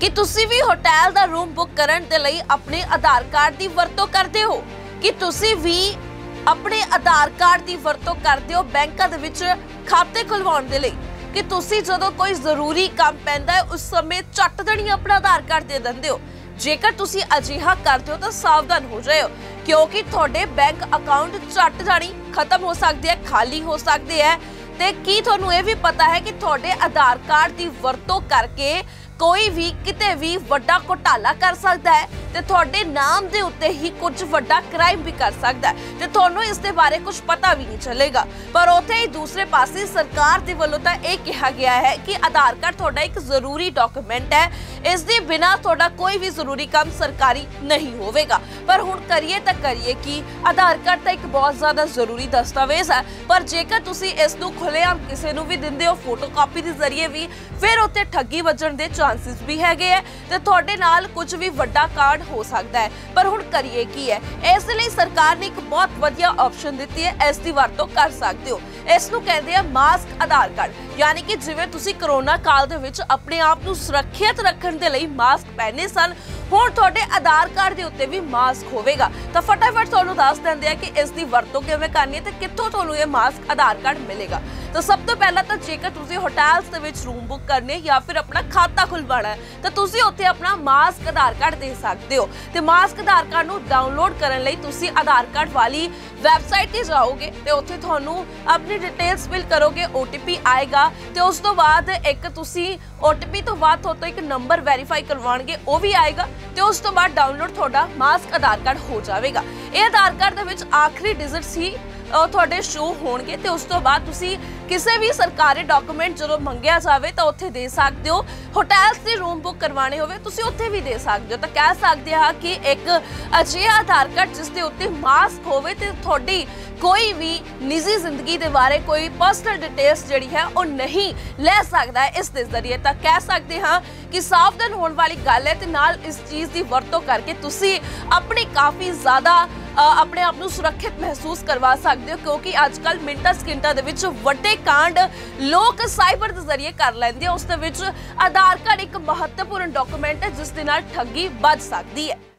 कि तुसी भी होटल दा रूम बुक करन दे लई अपने आधार कार्ड दी वरतों करदे हो कि तुसी भी अपने आधार कार्ड दी वरतों करदे हो बैंकां दे विच खाते खुलवाउण दे लई कि तुसी जदों कोई जरूरी काम पैंदा है उस समय झट देनी अपना आधार कार्ड दे दिंदे हो। जेकर तुसी अजिहा करदे हो तो सावधान हो जाओ क्योंकि तुहाडे बैंक अकाउंट झट जानी खत्म हो सकदे है, खाली हो सकदे है। ते की तुहानूं ये भी पता है कि तुहाडे आधार कार्ड दी वरतों करके कोई भी किते भी वड्डा घोटाला कर सकता है ते तुहाडे नाम दे उत्ते ही कुछ वड्डा क्राइम भी कर सकता है ते तुहानूं इस दे बारे कुछ पता भी नहीं चलेगा। पर उत्थे ही दूसरे पासे सरकार दे वल्लों तां इह कहा गया है कि आधार कार्ड तुहाडा एक जरूरी डॉक्यूमेंट है, इस दे बिना तुहाडा कोई भी जरूरी काम सरकारी नहीं होवेगा। पर हुण करिए तां करिए कि आधार कार्ड तां एक बहुत ज़्यादा जरूरी दस्तावेज है, पर जेकर तुसीं इस नूं खुलेआम किसी नूं भी दिंदे हो फोटोकॉपी दे जरिए भी फिर उत्ते ठगी वजण दे चांसेस भी हैगे है ते तुहाडे नाल कुछ भी वड्डा कार्ड हो सकता है। पर हुण करिए की है, इस लई सरकार ने एक बहुत वधिया ऑप्शन दित्ती है, इस दी वरतों कर सकते हो। इस नूं कहंदे आ मास्क आधार कार्ड, यानी कि जिवें तुसीं कोरोना काल दे विच अपने आप नूं सुरक्षित रखण दे लई मास्क पहने सन, हुण तुहाडे आधार कार्ड दे उत्ते भी मास्क होवेगा। तां फटाफट तुहानूं दस दिंदे आ कि इस दी वरतों किवें करनी है ते कित्थों तुहानूं ये मास्क आधार कार्ड मिलेगा। तो सब तो पहला तो जेकर तुसीं होटल्स दे विच रूम बुक करने या फिर अपना खाता खुलवाना है तो तुसीं उत्थे अपना मास्क आधार कार्ड दे सकते हो। ते मास्क आधार कार्ड नूं डाउनलोड करन लई तुसीं आधार कार्ड वाली वैबसाइट ते जाओगे ते उत्थे तुहानूं अपनी डिटेल्स फिल करोगे, OTP आएगा ते उस तो बाद एक तुसीं OTP तो बाद तुहाडे एक नंबर वेरीफाई करवाणगे वो भी आएगा ते उस तो बाद डाउनलोड तुहाडा मास्क आधार कार्ड हो जाएगा। ये आधार कार्ड दे विच आखिरी डिजिट्स ही तुहाडे शो होणगे ते उस तो बाद तुसीं किसी भी सरकारी डॉक्यूमेंट जो मंगिया जाए तो उत्थे दे सकते हो। होटल्स के रूम बुक करवाने होवे तुसीं उत्थे भी दे सकते हो। तो कह सकते हैं कि एक अजिहा आधार कार्ड जिस दे उत्ते मास्क होवे ते तुहाडी कोई भी निजी जिंदगी के बारे कोई पर्सनल डिटेल्स जिहड़ी है वो नहीं ले सकता है इस दे जरिए। तो कह सकते हैं कि सावधान होने वाली गल है ते नाल इस चीज़ की वरतों करके तुसीं अपनी काफ़ी ज़्यादा अपने आप को सुरक्षित महसूस करवा सकते हो क्योंकि आजकल मिंटां सकिंटां दे विच वड्डे कांड लोग साइबर के जरिए कर लैंदे। उस दे विच आधार कार्ड एक महत्वपूर्ण डॉक्यूमेंट है जिस दे नाल ठगी बच सकती है।